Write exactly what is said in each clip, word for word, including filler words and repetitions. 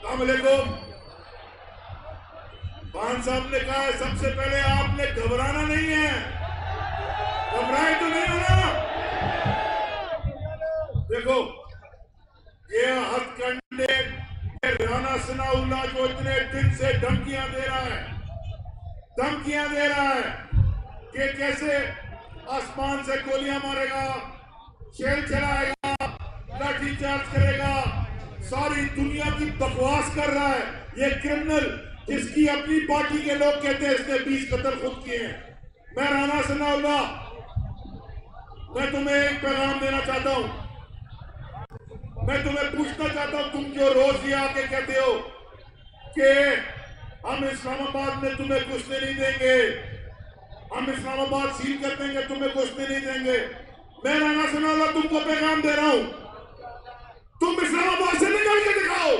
अस्सलाम वालेकुम। खान साहब ने कहा है सबसे पहले आपने घबराना नहीं है, घबराए तो नहीं होना। देखो ये हथकंडे राना सनाउल्लाह जो इतने दिन से धमकियां दे रहा है धमकियां दे रहा है कि कैसे आसमान से गोलियां मारेगा, शेल चलाएगा, लाठी चार्ज करेगा, सारी दुनिया की बकवास कर रहा है। ये क्रिमिनल जिसकी अपनी पार्टी के लोग कहते हैं इसने बीस कत्ल खुद किए हैं। मैं राना सनाउल्लाह, मैं तुम्हें एक पैगाम देना चाहता हूं। मैं तुम्हें पूछना चाहता हूं, तुम जो रोज ये आके कहते हो कि हम इस्लामाबाद में तुम्हें घुसने नहीं देंगे, हम इस्लामाबाद सील कर देंगे, तुम्हें घुसने नहीं देंगे। मैं राना सनाउल्लाह तुमको पैगाम दे रहा हूं, तुम इस्लामाबाद से निकल के दिखाओ।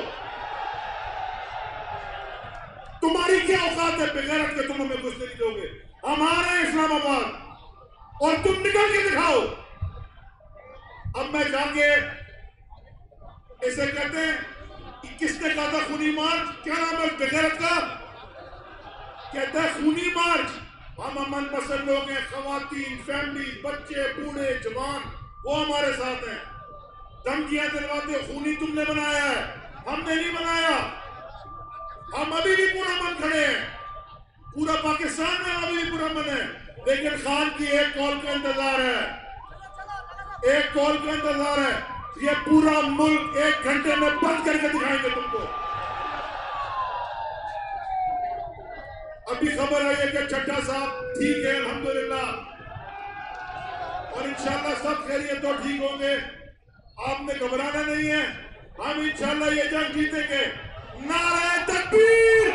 तुम्हारी क्या औकात है बेगैरत के तुम हमें घुसने नहीं दोगे। हमारे इस्लामाबाद और तुम निकल के दिखाओ। अब मैं जाके इसे कहते हैं कि किसने कहा था खूनी मार्च, क्या नाम है बेगैरत का, कहता है खूनी मार्च। हम अमन पसंद लोग हैं, खवातीन, फैमिली, बच्चे, बूढ़े, जवान, वो हमारे साथ हैं। धमकियां दिलवाते खूनी तुमने बनाया है, हमने नहीं बनाया। हम अभी भी पूरा मन खड़े हैं, पूरा पाकिस्तान में अभी भी पूरा मन है, लेकिन खान की एक कॉल का इंतजार है, एक कॉल का इंतजार है। ये पूरा मुल्क एक घंटे में बंद करके दिखाएंगे तुमको। अभी खबर आई है कि चड्ढा साहब ठीक है अल्हम्दुलिल्लाह, और इंशाल्लाह सब खैरियत तो ठीक होंगे। आपने घबराना नहीं है, हम इंशाल्लाह ये जंग जीतेंगे। नारे तकबीर,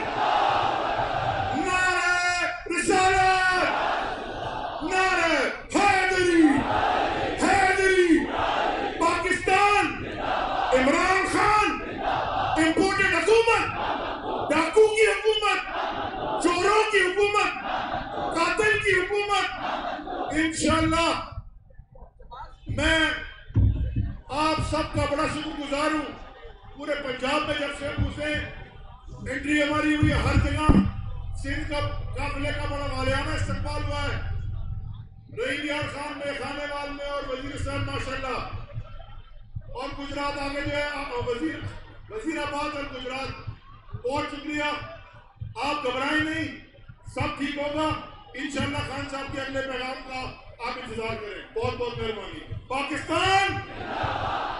नारे रिसालत, नारे हैदरी, हैदरी, पाकिस्तान, इमरान खान, इंपोर्टेड हुकूमत, डाकू की हुकूमत, चोरों की हुकूमत, कातिल की हुकूमत। इंशाल्लाह मैं आप सबका बड़ा शुक्रगुजार हूं। पूरे पंजाब में जब से घुसे एंट्री हमारी हुई, हर जगह सिंध का काफिले का बड़ा वालियाना इस्तेमाल हुआ है। रहीम यार खान में, खानेवाल में और वजीरिस्तान माशाल्लाह, और गुजरात आगे जो है वजीर वजीराबाद और गुजरात। बहुत शुक्रिया, आप घबराएं नहीं, सब ठीक होगा इंशाल्लाह। खान साहब के अगले पैगाम का आप इंतजार करें। बहुत बहुत मेहरबानी। पाकिस्तान